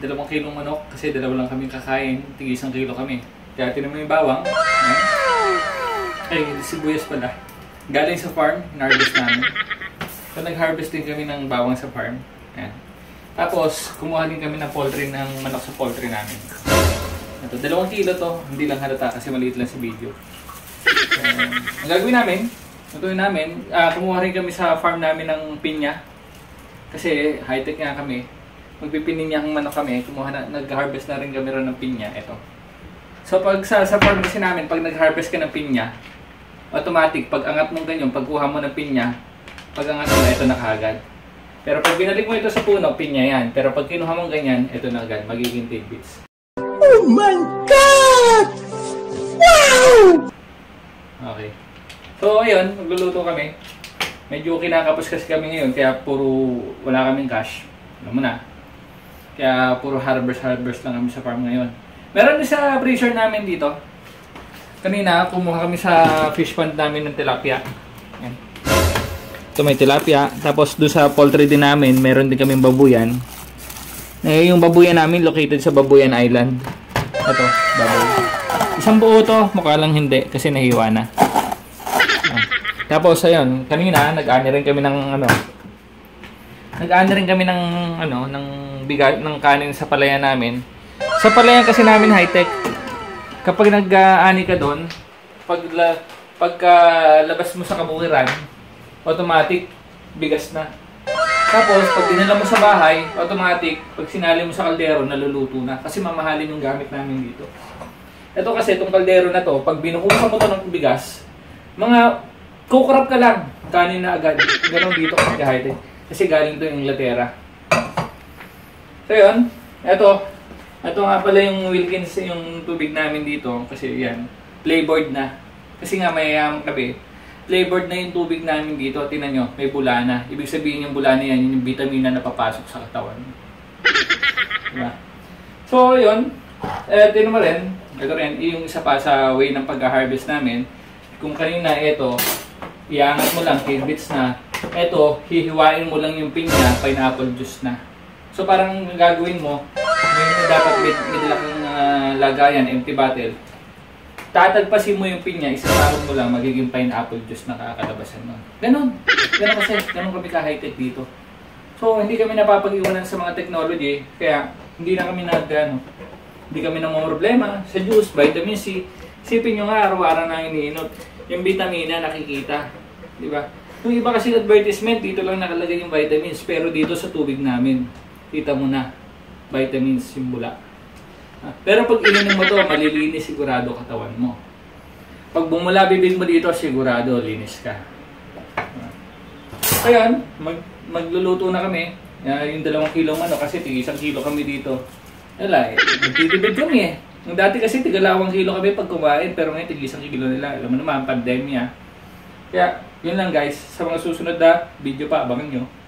2 kilong manok kasi 2 lang kami kakain, tig 1 kilo kami. Kaya tinan mo yung bawang. Ay, sibuyas pala. Galing sa farm, in-harvest namin. So, nag-harvest din kami ng bawang sa farm. Ayan. Tapos, kumuha din kami ng poultry ng manok sa poultry namin. Ito, 2 kilo to. Hindi lang halata kasi maliit lang sa video. So, ang gagawin namin, kumuha rin kami sa farm namin ng pinya. Kasi high-tech nga kami. Magpipinya ang manok kami. Nag-harvest na rin kami rin ng pinya. Ito. So pag sa farm kasi namin, pag nag-harvest ka ng pinya, automatic, pag angat mong ganyan, pagkuha mo ng pinya, pag angat mo, ito na kaagad. Pero pag binalik mo ito sa puno, pinya yan. Pero pag kinuha mong ganyan, ito na agad. Magiging tidbits. Oh my God! Wow! Okay. So ayun, magluluto kami. Medyo kinakapos kasi kami ngayon, kaya puro wala kaming cash. Alam mo na. Kaya puro harvest lang kami sa farm ngayon. Meron din sa freezer namin dito. Kanina, kumuha kami sa fish pond namin ng tilapia. Ayan. Ito may tilapia. Tapos doon sa poultry din namin, meron din kaming babuyan. Yung babuyan namin located sa Babuyan Island. Ito, baboy. Isang buo to, mukha lang hindi kasi nahiwa na. Tapos ayun, kanina nag-ani rin kami ng ng bigat ng kanin sa palayan namin. Sa palayan kasi namin high-tech. Kapag nag-ani ka doon, pagka labas mo sa kabukiran, automatic bigas na. Tapos pag dinala mo sa bahay, automatic pag sinali mo sa kaldero, naluluto na kasi mamahalin yung gamit namin dito. Ito kasi itong kaldero na to, pag binuhusan mo to ng bigas, mga kukurap ka lang, kanin na agad. Ganon dito kasi kahit kasi galing to yung latera. So yun, ito nga pala yung Wilkins, yung tubig namin dito. Kasi yan, playboard na. Kasi nga may kape, playboard na yung tubig namin dito. Tingnan nyo, may bula na. Ibig sabihin yung bula na yan, yung vitamina na papasok sa katawan. Diba? So yun, tingnan mo rin, ito rin, yung isa pa sa way ng pag-harvest namin. Kung kanina ito, iangat mo lang, tidbits na. Ito, hihiwain mo lang yung pinya, pineapple juice na. So parang gagawin mo, may dapat may kang lagayan, empty bottle. Tatagpasin mo yung pinya, isasahod mo lang, magiging pineapple juice na kakalabasan mo. Ganon kasi, ganon kami ka-high-tech dito. So hindi kami napapag-iwanan sa mga technology, kaya hindi na kami hindi kami problema sa juice, vitamin C. Isipin nyo nga, araw-araw na iniinot. Yung vitamina nakikita, di ba? Yung iba kasi advertisement, dito lang nakalagay yung vitamins, pero dito sa tubig namin, kita mo na, vitamins yung bula. Pero pag ininom mo to, malilinis sigurado katawan mo. Pag bumula bibig mo dito, sigurado linis ka. Kaya, magluluto na kami. Yung 2 kilong kasi 1 kilo kami dito. Wala magtitibid kami Yung dati kasi 2 kilo kami pag kumain, pero ngayon 1 kilo nila. Alam mo naman, pandemya. Kaya, yun lang guys. Sa mga susunod na video pa, abangan nyo.